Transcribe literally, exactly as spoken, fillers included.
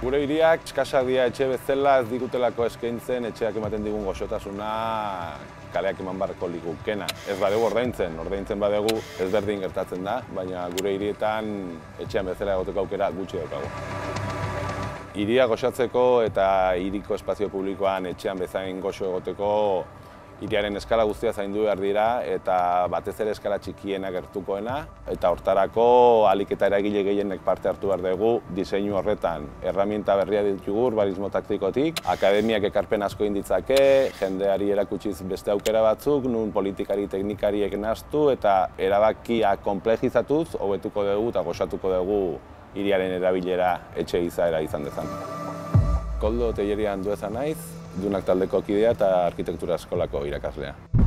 Gure hiriak eskasak dira etxe bezala ez digutelako eskaintzen etxeak ematen digun goxotasuna kaleak eman barreko ligukena. Ez badegu ordaintzen, ordaintzen badegu ezberdin gertatzen da, baina gure hirietan etxean bezala egoteko aukera gutxi daukagu. Hiria goxatzeko eta hiriko espazio publikoan etxean bezain goxo egoteko hiriaren eskala guztia zaindu behar dira eta batez ere eskala txikiena gertukoena eta hortarako ahalik eta eragile gehienek parte hartu behar dugu diseinu horretan. Erraminta berria ditugu urbanismo taktikotik, akademiak ekarpen asko inditzake, jendeari erakutsiz beste aukera batzuk, nun politikari teknikariek nahastu eta erabakia konplejizatuz hobetuko dugu eta goxatuko dugu hiriaren erabilera etxe izaera izan dezan. Koldo Telleria Andueza naiz, Dunak taldeko kidea eta arkitektura eskolako irakaslea.